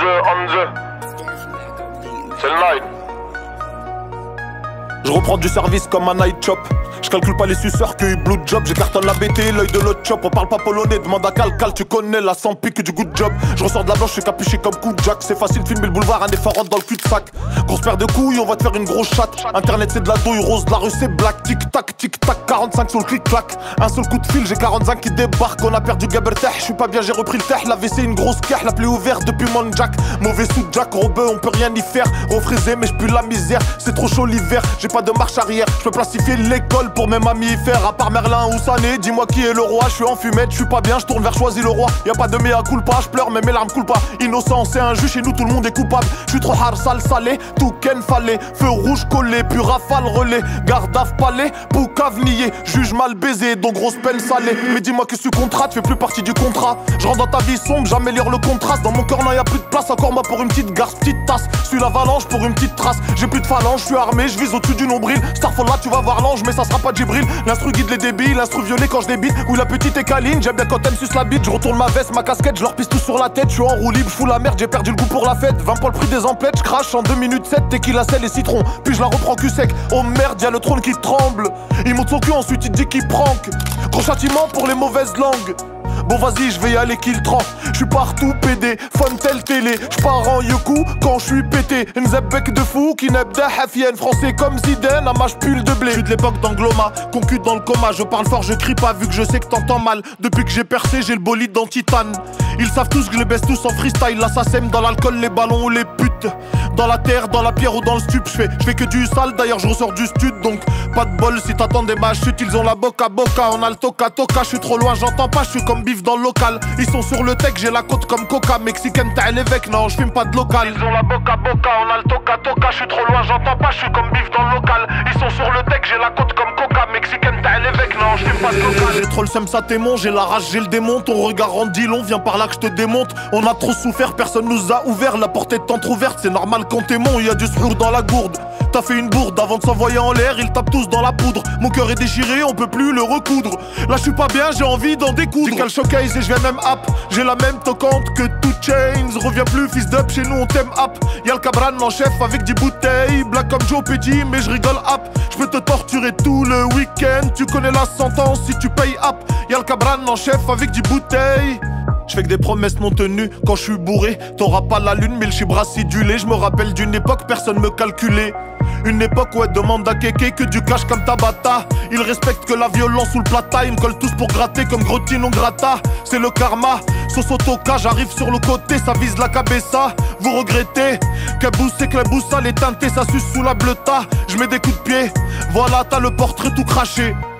on the. C'est le night. Je reprends du service comme un night chop. Je calcule pas les suceurs que blue job. J'écartonne la BT, l'œil de l'autre chop. On parle pas polonais, demande à Cal, tu connais la sans pique du good job. Je ressors de la blanche, je suis capuché comme coup de jack. C'est facile, filmer le boulevard, un effort rentre dans le cul-de-sac. Grosse paire de couilles, on va te faire une grosse chatte. Internet c'est de la douille rose, de la rue c'est black. Tic tac, 45 sur le clic-clac. Un seul coup de fil, j'ai 45 qui débarquent. On a perdu Gaberteh, je suis pas bien, j'ai repris le teh. La WC une grosse caisse, la plus ouverte depuis mon jack. Mauvais sous jack, robeux, on peut rien y faire. Refrisé, mais je pue la misère. C'est trop chaud l'hiver, j'ai pas de marche arrière. Je peux plastifier l'école pour mes mammifères. À part Merlin ou Sané, dis-moi qui est le roi. Je suis en fumette, je suis pas bien, je tourne vers Choisis le roi. Y'a pas de mea culpa, je pleure mais mes larmes coulent pas. Innocent, c'est un juge, chez nous tout le monde est coupable. Je suis trop hard, sale, salé, tout ken fallait. Feu rouge collé, puis rafale relais. Garde à palais, poucave nié. Juge mal baisé, donc grosse peine salée. Mais dis-moi que ce contrat, tu fais plus partie du contrat. Je rentre dans ta vie sombre, j'améliore le contraste. Dans mon cœur, non, y'a plus de place, encore moi pour une petite garce, petite tasse. Suis l'avalanche pour une petite trace. J'ai plus de phalange, je suis armé, je vise au-dessus du nombril. Starfall là, tu vas voir l'ange, mais ça sera pas Djibril. L'instru guide les débiles, l'instru violet quand je débite. Oui, la petite est câline, j'aime bien quand elle me suce la bite. Je retourne ma veste, ma casquette, je leur pisse tout sur la tête. Je suis en roue libre, je fous la merde, j'ai perdu le goût pour la fête. 20 poils le prix des emplettes, je crache en 2 minutes 7. Tequila, sel et citron, puis je la reprends cul sec. Oh merde, y'a le trône qui tremble. Il monte son cul, ensuite il dit qu'il prank. Gros châtiment pour les mauvaises langues. Bon vas-y, je vais y aller qu'il trempe. Je suis partout pédé, Fontel télé. Je pars en yoku quand je suis pété. Nzebek de fou qui n'ebda hafien. Français comme Zidane, à mâche pull de blé. Je suis de l'époque d'Angloma, concu dans le coma. Je parle fort, je crie pas vu que je sais que t'entends mal. Depuis que j'ai percé, j'ai le bolide en titane. Ils savent tous que je les baisse tous en freestyle. Là ça sème dans l'alcool, les ballons ou les putes. Dans la terre, dans la pierre ou dans le stup. Je fais que du sale, d'ailleurs je ressors du stud. Donc pas de bol si t'attends des matchs chutes. Ils ont la boca boca, on a le toca toca. Je suis trop loin, j'entends pas, je suis comme bif dans le local. Ils sont sur le tech, j'ai la côte comme coca. Mexicaine t'as l'évêque, non je fume pas de local. Ils ont la boca boca, on a le toca toca. Je suis trop loin, j'entends pas, je suis comme bif dans le local. Ils sont sur le tech, j'ai la côte comme coca. Mexicaine t'as l'évêque, non je fume pas de local. J'ai trop le seum, ça t'aimon, j'ai la rage, j'ai le démon. Ton regard rendit long, viens par là que je te démonte. On a trop souffert, personne nous a ouvert. La porte est entrouverte, c'est normal quand t'es mon. Y'a du srour dans la gourde. T'as fait une bourde avant de s'envoyer en l'air, ils tapent tous dans la poudre. Mon cœur est déchiré, on peut plus le recoudre. Là je suis pas bien, j'ai envie d'en découdre. J'ai qu'à le showcase et je vais même app. J'ai la même toquante que tout Chains. Reviens plus fils d'up, chez nous on t'aime app. Y'a le cabran en chef avec 10 bouteilles. Black comme Joe Petit, mais je rigole app. Je peux te torturer tout le week-end. Tu connais la sentence si tu payes app. Y'a le cabran en chef avec 10 bouteilles. Je fais que des promesses non tenues quand je suis bourré. T'auras pas la lune mais le chibra acidulé. Je me rappelle d'une époque, personne me calculait. Une époque où elle demande à kéké que du cash comme Tabata. Ils respectent que la violence ou le plata. Ils me collent tous pour gratter comme Grotino Grata. C'est le karma, sauce autoca, j'arrive sur le côté, ça vise la cabessa. Vous regrettez, Caboussé, Cleboussa, les teintés, ça suce sous la bleuta. Je mets des coups de pied, voilà t'as le portrait tout craché.